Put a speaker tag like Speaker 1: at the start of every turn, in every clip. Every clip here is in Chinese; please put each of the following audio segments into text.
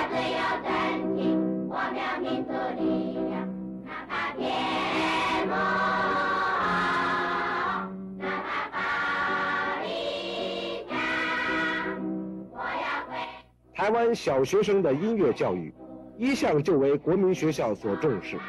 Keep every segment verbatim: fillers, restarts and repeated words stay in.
Speaker 1: 最有真情，我们民族力量，哪怕天魔，哪怕暴力强，我要为。
Speaker 2: 台湾小学生的音乐教育，一向就为国民学校所重视。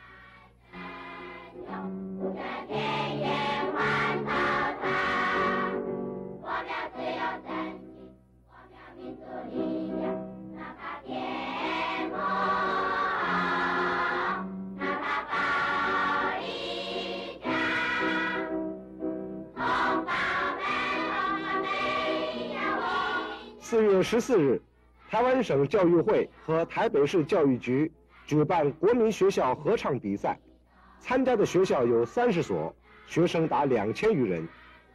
Speaker 2: 四月十四日，台湾省教育会和台北市教育局举办国民学校合唱比赛，参加的学校有三十所，学生达两千余人。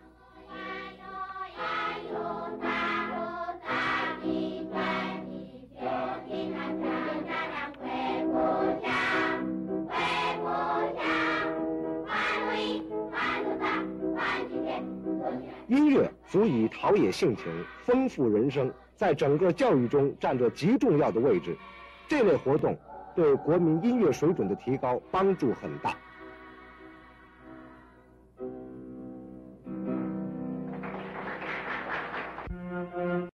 Speaker 2: 音乐足以陶冶性情，丰富人生，在整个教育中占着极重要的位置。这类活动对国民音乐水准的提高帮助很大。